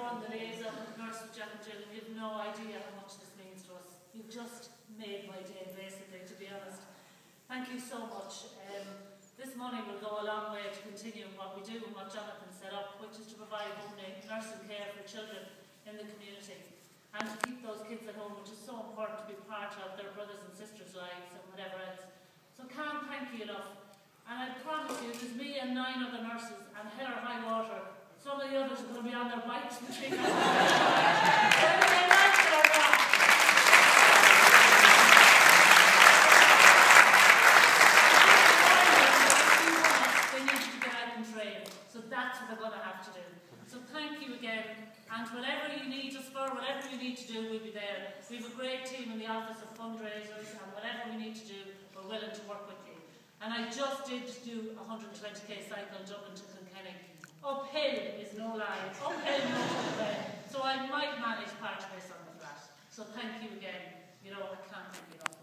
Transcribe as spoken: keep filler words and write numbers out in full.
on the liaison with Nurse with Jack and Jill, and you've no idea how much this means to us. You've just made my day, basically, to be honest. Thank you so much. Um, this money will go a long way to continue what we do and what Jonathan set up, which is to provide home nursing care for children in the community and to keep those kids at home, which is so important to be part of their brothers and sisters' lives and whatever else. So can't thank you enough. And I promise you, there's me and nine other nurses, and hell or high water, some of the others are going to be on their bikes between us. Whether they like it or not. They need to get out and train. So that's what they're going to have to do. So thank you again. And whatever you need us for, whatever you need to do, we'll be there. We have a great team in the Office of Fundraisers, and whatever we need to do, we're willing to work with you. And I just did do a one hundred twenty K cycle Dublin to Kilkenny. Uphill is no lie. Uphill no way. So I might manage part of this on the flat. So thank you again. You know, I can't thank you enough.